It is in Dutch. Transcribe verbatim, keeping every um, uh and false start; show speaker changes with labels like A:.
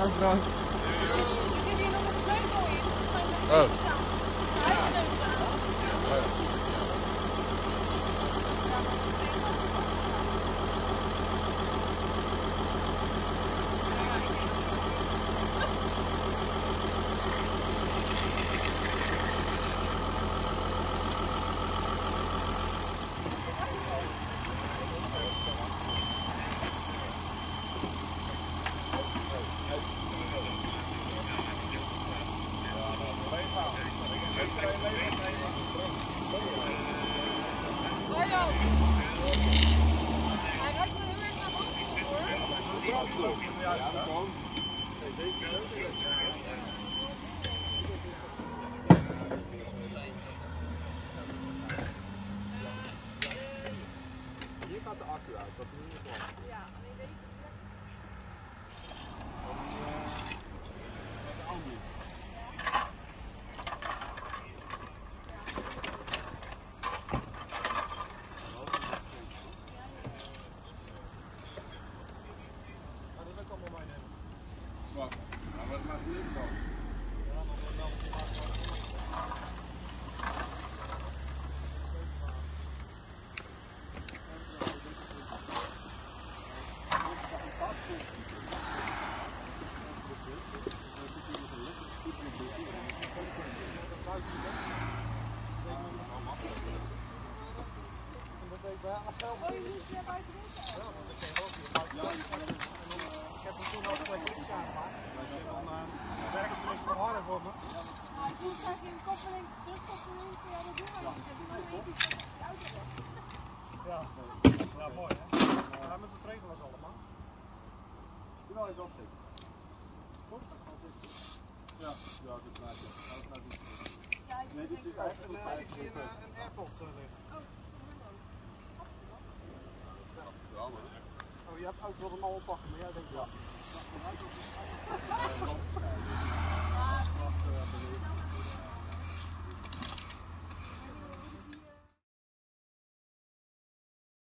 A: Ciao Frank.
B: Er zit hier nog een sleutel in.
A: Oh.
C: Hier gaat de accu uit, dat is niet meer.
B: Ja, alleen deze.
C: De andere. Wacht, maar wat maakt het niet dan? Ja, maar dan dan
B: Oh, je moet hier buiten deze.
C: ja, dat kan je ook hier buiten. Ja, ik heb er toen ook twee kopjes aangemaakt. Dan uh, werkt ze tenminste wat harder voor me.
B: Maar ik moet graag in koppeling, terugkoppeling. Ja, dat doen we niet. Dat doen we niet.
C: Ja, ja, mooi hè. Ja, met de regels allemaal. Je wel even opzetten. Goed? Ja, ja, dat blijft het. Nee, dit is eigenlijk een, ik zie een, een airpod liggen. Oh, je hebt ook wel hem al oppakken, maar jij denkt ja. Ja.